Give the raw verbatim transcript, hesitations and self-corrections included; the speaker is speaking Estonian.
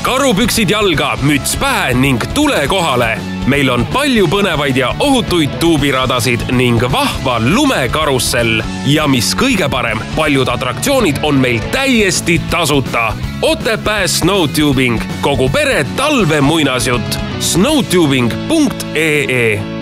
karupüksid jalga, müts pähe ning tule kohale. Meil on palju põnevaid ja ohutuid tuubiradasid ning vahva lumekarussell. Ja mis kõige parem, paljud atraktsioonid on meil täiesti tasuta. Otepää Snowtubing, kogu pere talve muinasjutt. snowtubing punkt ee